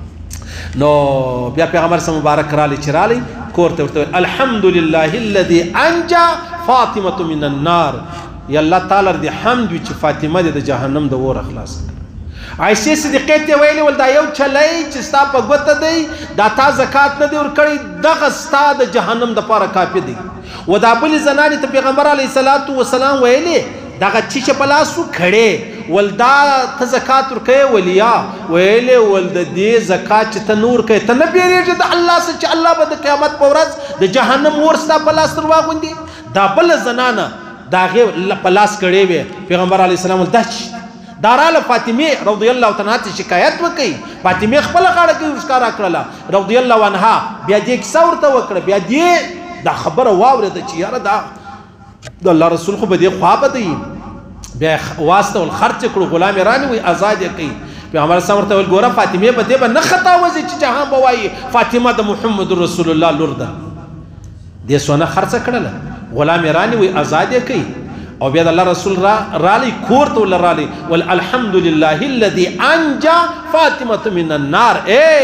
نو بیا پیغمبر سم مبارک رالی چې رالی کور ته ورته الحمد لله الذي انجا فاطمه من النار یا الله تعالی دې حمد وي چې فاطمه دې د جهنم د اور خلاص کړه عائشہ صدیقه ته ویلي ول دا یو چلی چې ستا په ګوته دی دا تا زکات نه دی ورکړی دغه ستا د جهنم دپاره کافي دی و دا بلې زنانې ته پیغمبر علیه الصلاة والسلام ویلې دغه چیچه په لاس کړې ول دا ته زکات ورکوې ولیا ویلې ول د دې زکات چې ته نه ورکوې ته نه بیریږې د الله څخه چې الله به د قیامت په ورځ د جهنم اور ستا په لاس در واغوندي دا بله زنانه د هغې په لاس کړې وې پیغمبر علیه السلام ول داراله فاطمه رضی الله تعالی عنها شکایت وکړي فاطمه خپل غاړه کې وسکارا کړله رضی الله عنها بیا دې کیسه ورته وکړه بیا دې دا خبره واورېده چې یاره دا د الله رسول خو به دې خوا به دی بیا واستول خرڅ کړو غلام رانی وي آزاد یې کړي پیغمبر صلی الله علیه وسلم ګوره فاطمه به دې به نه خطا وځي چې جهان به وایي فاطمه د محمد رسول الله لور ده دې سونه خرڅ کړله غلام رانی وي آزاد یې کړي او بیا د الله رسول رالی کور ته ول رالی ول الحمد لله الذي انجا فاطمه من النار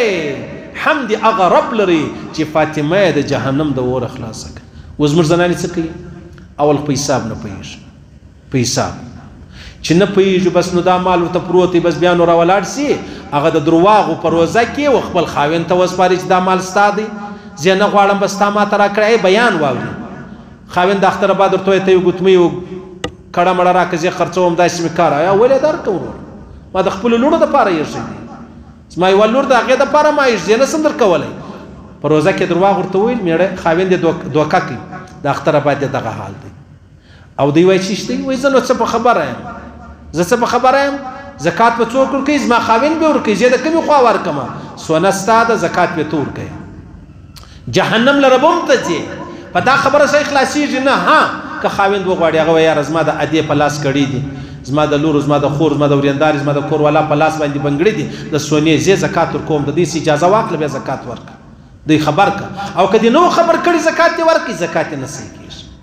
حمد هغه رب لري چې فاطمه د جهنم د اور خلاص کړه اوس موږ زنانې څه کوي اول په حساب نه پوهېږي په حساب چې نه پوهېږو بس نو دا مال ورته پروت دی بس بیا نو راولاړ سي هغه د درواغو په روزه کې و خپل خاوند ته وسپاري چې دا مال ستا دی زه نه غواړم بس تا ما ته راکړی بیان واوري خاوند د اختر بعد ورته ته یو ګوتمۍ کړه مړه راکړه زه خرڅوم داسې مې کار آیا ولې درکړو ما د خپلو لوڼو دپاره ایښی دی زما یوه لور د هغې دپاره ما ایښ زه نسم درکولی په روزه کې درواغ ورته وویل مېړه خاوند یې دوکه کوي د اختر بعد یې دغه حال دی او دوی وایي چې شته وایي زه نو څه په خبره یم زه څه په خبره یم زکات به څوک ورکوي زما خاوند به ورکوي زه د کومې خوا ورکمه سونه ستا ده زکات به ته ورکوي جهنم لره به هم ته ځې په دا خبره سړی خلاصېږي نه ها که خاوند وغواړي هغه وایي یاره زما د ادې په لاس کړي دي زما د لورو زما د خور زما د ورېندارې زما د کور والا په لاس باندې بنګړي دي د سونې زه زکات ورکوم د دې اجازه واخله بیا زکات ورکړه دوی خبر که او که دې نو خبر کړي زکات یې ورکړي زکات یې نه صحیح کېږي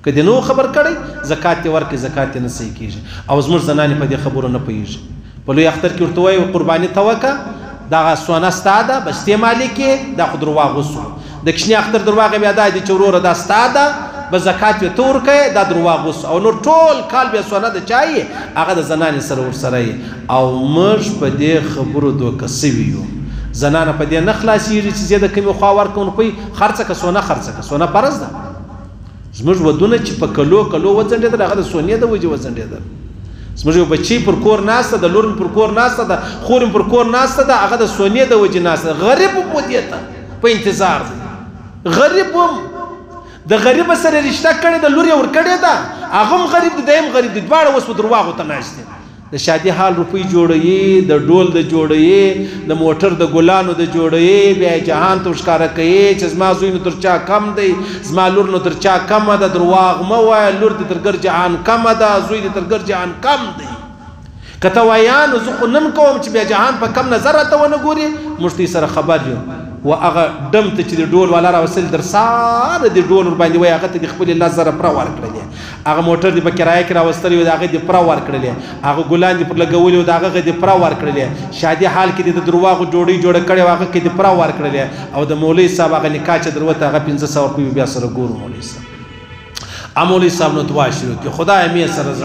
که دې نو خبر کړی زکات یې ورکړي زکات یې نه صحیح کېږي او زموږ زنانې په دې خبرو نه پوهېږي په لوی اختر کې ورته وایي قرباني ته وکړه دغه سونه ستا ده بس ته مالک یې دا خو درواغ وسو د کشني اختر درواغ بیا دا دي چې وروره دا ستا ده به زکات یې ته ورکوې دا درواغ وسو او نور ټول کال بیا سونه د چا یې هغه د زنانې سره ورسره یې او موږ په دې خبرو دوکه سوي یو زنانه په دې نه خلاصېږي چې زه د کومې خوا ورکوم روپۍ خرڅه که سونه خرڅه که سونه فرض ده زموږ ودونه چې په کلو وځنډېدل هغه د سونې د وجې وځنډېدل زموږ یو بچی پر کور ناسته ده لور پر کور ناسته ده خور پر کور ناسته ده هغه د سونې د وجې ناسته ده غریب هم ودې ته په انتظار دی غریب هم د غریب سره رشته کړې ده لور یې ورکړې ده هغه هم غریب دی دی هم غریب دی دواړه اوس په درواغو ته ناست دي د شادي حال روپۍ جوړوي د ډول د جوړوي د موټر د ګلانو د جوړوي بیا جهان ته ښکاره کوي چې زما زوی نو تر چا کم دی زما لور نو تر چا کمه ده درواغ مه وایه لور دې تر ګر جهان کمه ده زوی دې تر ګر جهان کم دی که ته وایه نو زه خو نن کوم چې بیا جهان په کم نظر راته ونه ګوري موږ ته سره خبر یو و هغه ډم ته چې د ډول والا راوستل در ساره د ډول ورباندې وایي هغه ته د خپلې 10 زره پوره ورکړلې هغه موټر دې په کرایه کې راوستلی و د هغې دې پوره ورکړلې هغه ګلان دې پر لګولي و د هغه دې پوره ورکړلې شادي حال کې دې د درواغو ډوډۍ جوړه کړې وه هغه کې دې پوره ورکړلې او د مولوي صاحب هغه نکاح چې در وته هغه 1500 روپۍ بیا سره ګورو مولوي صاحب مولوي صاحب نو دعا شروع کړي خدای مې سره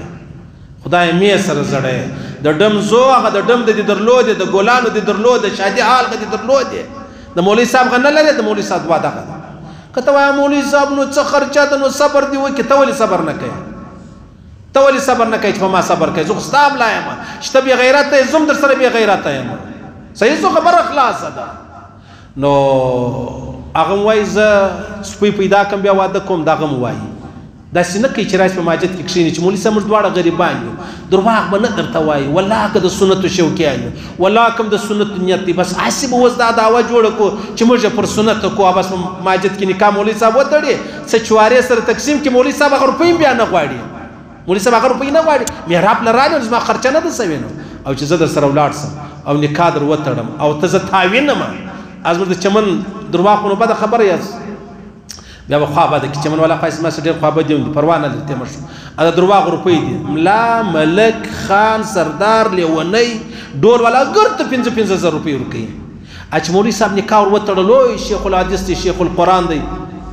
زړی خدای مې سره زړی د ډم زو هغه د ډم دې درلودې د ګلانو دې درلودې شادي حال دې درلودې د مولوي صاحب غنه لري د مولوي صاحب دعا دغه کته وای مولوي صاحب نو څه خرچه ده نو صبر دی وکي ته ولې صبر نه کوي ته ولې صبر نه کوي چې ما صبر کوي زه ستاب لا یم شته بی غیرت زم در سره بی غیرت یم صحیح سو خبر خلاص ده نو هغه وای زه سپی پیدا کوم بیا واده کوم دغه وای داسې نه کوي چې راځي په ماجد کې کښېني چې مولوي صاحب موږ دواړه غریبان یو درواغ به نه درته وایي والله که د سنتو شوقیان یو والله که د سنتو نیت دی بس هسې به اوس دا دعوه جوړه کړو چې موږ پر سنت کوو بس په ماجد کې نکاح مولوي صاحب وتړي څه چوارې سره تقسیم کړي مولوي صاحب هغه روپۍ بیا نه غواړي مولوي صاحب هغه روپۍ نه غواړي محراب له راغلم زما خرچه نه ده سوې نو او چې زه در سره ولاړ سم او نکاح در وتړم او ته زه تاوینم از موږ د چمن درواغ خو نو بده خبره یاست بیا به خوا بده کې چمن والا خاص ما ډېر خوا بده دي پروا نه لري تمر شو دا درواغ روپۍ دي ملا ملک خان سردار لیونی ډول والا ګرته 15,000 روپۍ ورکوي اچ مولوي صاحب نکاح ور وتړلو شیخ الحدیث دی شیخ القرآن دی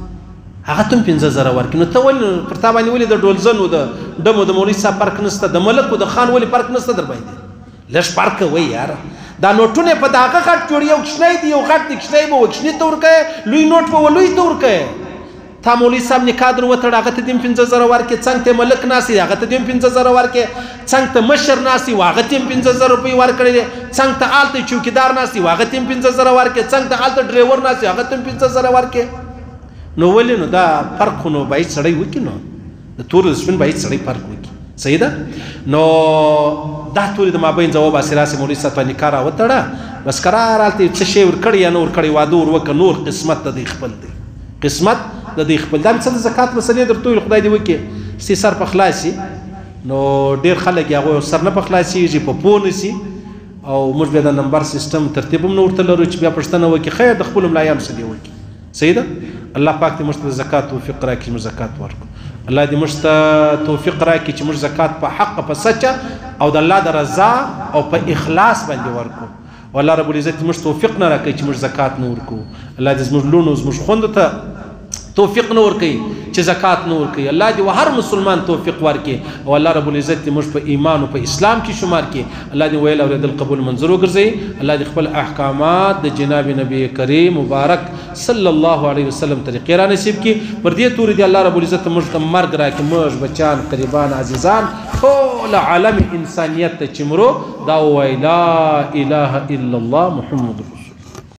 هغه ته 15,000 ورکوي نو ته ولې پر تا باندې ولې د ډول زنو د ډمو د مولوي صاحب فرق نشته د ملک او د خان ولې فرق نشته در باندې لږ فرق وای یار دا نوټونه په دغه غټ جوړ یو کښنی دی یو غټ دی کښنی به وکښنی ته ورکوي لوی نوټ په ولوی ته ورکوي تا مولوي صاحب نکاح در وتړ هغه ته دې 15,000 ورکړې څنګ ته ملک ناستې هغه ته دې 15,000 ورکړې څنګ ته مشر ناستې هغه ته 15,000 روپۍ ورکړې څنګ ته هلته چوکیدار ناستې هغه ته 15,000 ورکړې څنګ ته هلته ډریور ناستې هغه ته 15,000 ورکړې نو ولې نو دا فرق خو نو باید سړی وکړي نو د تور د سپین باید سړی فرق وکړي صحیح ده نو دا تورې د مابین ځواب حاصل راسي مولوي صاحب نکاح را وتړه بس قرار هلته څه شی ورکړی یا نه ورکړی واده ور وکړه نور قسمت د دې خپل دی قسمت د دې خپل دا مثلا زکات مسلې درته ویل خدای دې وکړي چې سر په خلاصي نو ډېر خلک هغه سر نه په خلاصېږي په پوه نشي او موږ بیا د نمبر سیستم ترتیب هم نه ورته لرو چې بیا پوښتنه وکړي خیر د خپلو ملایانو څه دې وکړي صحیح ده الله پاک دې موږ ته د زکات توفیق راکړي موږ زکات ورکړو الله دې موږ ته توفیق راکړي چې موږ زکات په حق په سچه او د الله د رضا او په اخلاص باندې ورکړو والله رب العزت موږ توفیق نه راکړي چې موږ زکات نه ورکړو الله دې زموږ لونو زموږ خوندو ته توفیق نور کوي چې زکات نور کوي الله دې هر مسلمان توفیق ورکړي او الله رب العزت دې موږ په ایمان او په اسلام کې شمار کړي الله دې ویل اوریدل قبول منظور وګرځي الله دې خپل احکامات د جناب نبی کریم مبارک صلی الله علیه وسلم طریقې را نصیب کړي پر دې تورې دې الله رب العزت موږ ته مرګ راکړي موږ بچان قریبان عزیزان ټول عالم انسانیت ته چې مرو دا وایي لا اله الا الله محمد رسول